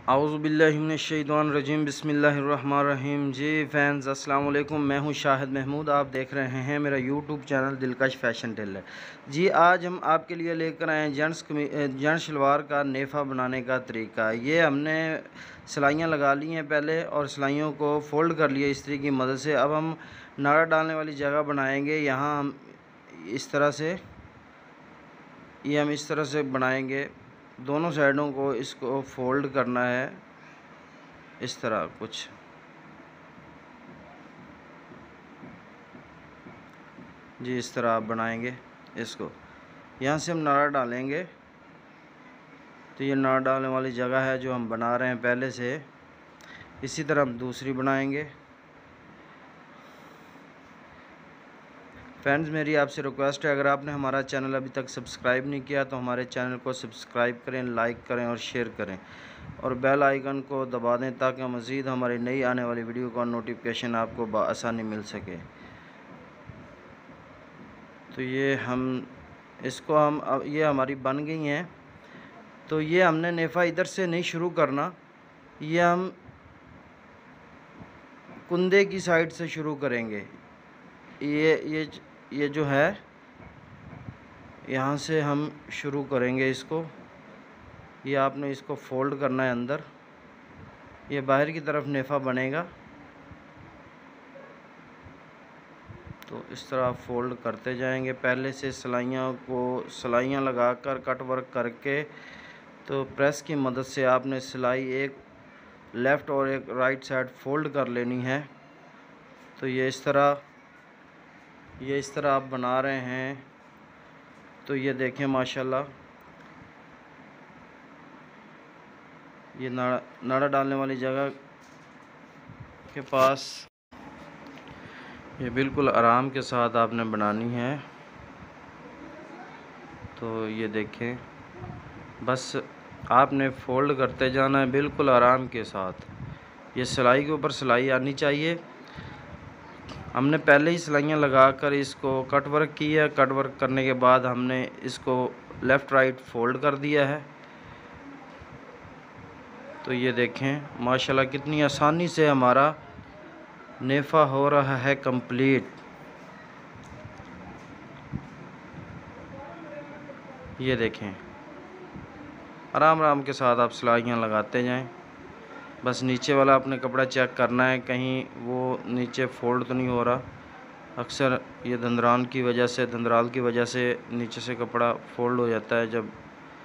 औज़ुबिल्लाहिमिनश्शैतानिर्रजीम बिस्मिल्लाहिर्रहमानिर्रहीम। जी फैंस अस्सलाम वालेकुम, मैं हूं शाहिद महमूद। आप देख रहे हैं मेरा YouTube channel Dilkash fashion tailor. जी आज हम आपके लिए लेकर आए हैं जेंट्स शलवार का नेफ़ा बनाने का तरीका। ये हमने सिलाइयाँ लगा ली हैं पहले और सिलाइयों को फ़ोल्ड कर लिया इस्त्री की मदद से। अब हम नाड़ा डालने वाली जगह बनाएंगे। यहाँ हम इस तरह से इस तरह से बनाएंगे। दोनों साइडों को इसको फ़ोल्ड करना है इस तरह कुछ। जी इस तरह आप बनाएंगे इसको। यहाँ से हम नाड़ा डालेंगे तो ये नाड़ा डालने वाली जगह है जो हम बना रहे हैं पहले से। इसी तरह हम दूसरी बनाएंगे। फ्रेंड्स मेरी आपसे रिक्वेस्ट है, अगर आपने हमारा चैनल अभी तक सब्सक्राइब नहीं किया तो हमारे चैनल को सब्सक्राइब करें, लाइक करें और शेयर करें और बेल आइकन को दबा दें ताकि मज़ीद हमारी नई आने वाली वीडियो का नोटिफिकेशन आपको बआसानी मिल सके। तो ये हमारी बन गई हैं। तो ये हमने नेफ़ा इधर से नहीं शुरू करना, ये हम कुंदे की साइड से शुरू करेंगे। ये जो है यहाँ से हम शुरू करेंगे इसको। ये आपने इसको फ़ोल्ड करना है अंदर, ये बाहर की तरफ नेफ़ा बनेगा। तो इस तरह आप फ़ोल्ड करते जाएंगे। पहले से सिलाइयाँ लगाकर कट वर्क करके तो प्रेस की मदद से आपने सिलाई एक लेफ़्ट और एक राइट साइड फ़ोल्ड कर लेनी है। तो ये इस तरह आप बना रहे हैं। तो ये देखें माशाल्लाह, ये नाड़ा डालने वाली जगह के पास ये बिल्कुल आराम के साथ आपने बनानी है। तो ये देखें, बस आपने फ़ोल्ड करते जाना है बिल्कुल आराम के साथ। ये सिलाई के ऊपर सिलाई आनी चाहिए। हमने पहले ही सिलाइयाँ लगाकर इसको कट वर्क किया। कट वर्क करने के बाद हमने इसको लेफ़्ट राइट फ़ोल्ड कर दिया है। तो ये देखें माशाल्लाह कितनी आसानी से हमारा नेफ़ा हो रहा है कंप्लीट। ये देखें आराम आराम के साथ आप सिलाइयाँ लगाते जाएं। बस नीचे वाला अपने कपड़ा चेक करना है कहीं वो नीचे फ़ोल्ड तो नहीं हो रहा। अक्सर ये धंधराल की वजह से नीचे से कपड़ा फ़ोल्ड हो जाता है। जब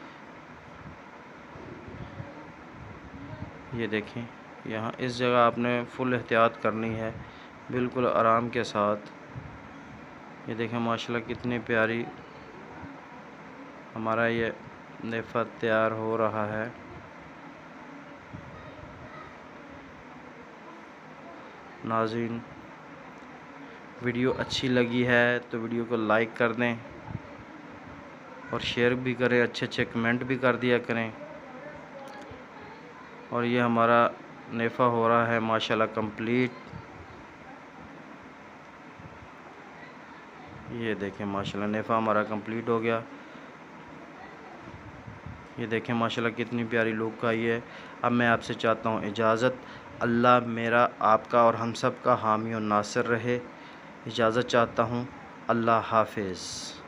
ये देखें यहाँ इस जगह आपने फुल एहतियात करनी है बिल्कुल आराम के साथ। ये देखें माशाल्लाह कितनी प्यारी हमारा ये नेफ़ा तैयार हो रहा है। नाज़रीन वीडियो अच्छी लगी है तो वीडियो को लाइक कर दें और शेयर भी करें, अच्छे कमेंट भी कर दिया करें। और ये हमारा नेफ़ा हो रहा है माशाल्लाह कंप्लीट। ये देखें माशाल्लाह नेफ़ा हमारा कंप्लीट हो गया। ये देखें माशाल्लाह कितनी प्यारी लुक आई है। अब मैं आपसे चाहता हूँ इजाज़त। अल्लाह मेरा, आपका और हम सब का हामी और नासिर रहे। इजाज़त चाहता हूँ। अल्लाह हाफ़िज़।